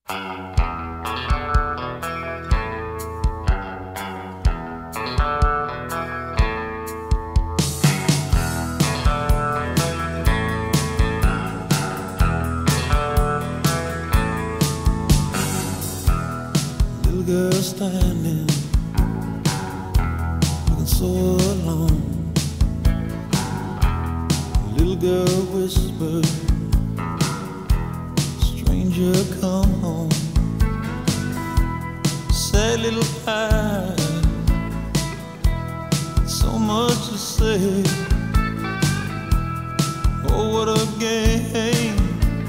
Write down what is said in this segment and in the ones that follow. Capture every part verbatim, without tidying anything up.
Little girl standing, looking so alone. Little girl whispered, stranger come home. Sad little eyes, so much to say. Oh, what a game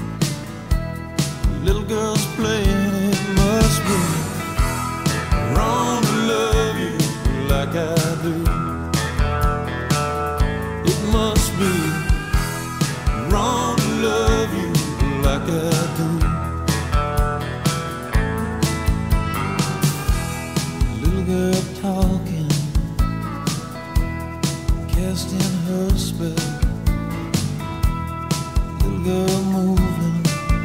little girls playing. It must be wrong to love you like I do. It must be wrong to love you like I do. Little girl talking, casting her spell. Little girl moving,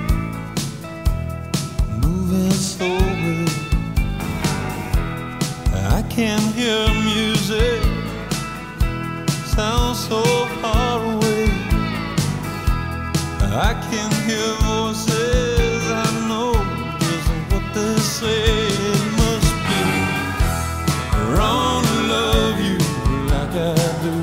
moving so well. I can hear music, sound so far away. I can hear voices, I know just what they say. It must be wrong to love you like I do.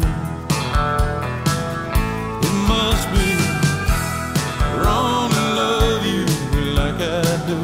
It must be wrong to love you like I do.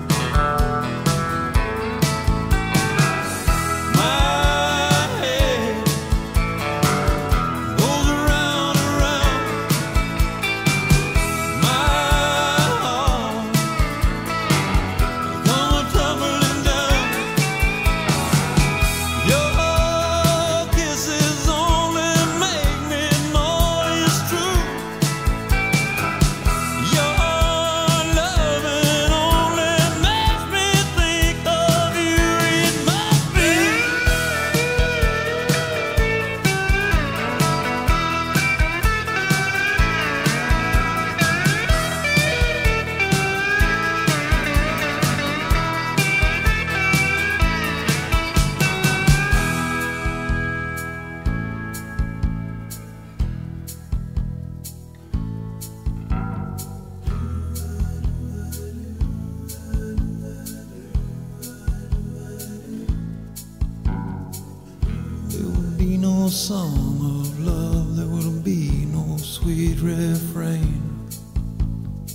No song of love, there will be no sweet refrain.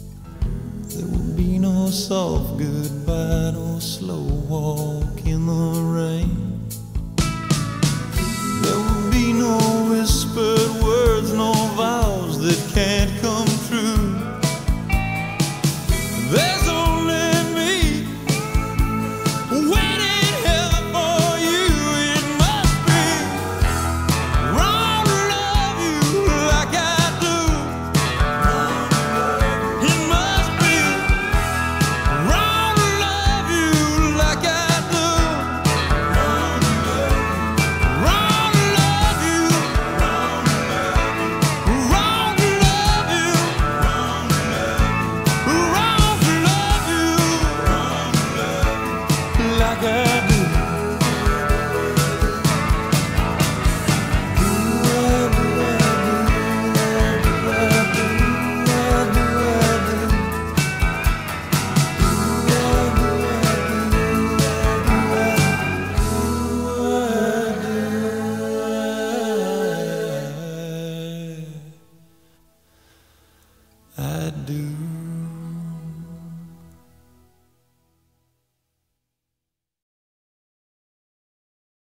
There will be no soft goodbye, no slow walk in the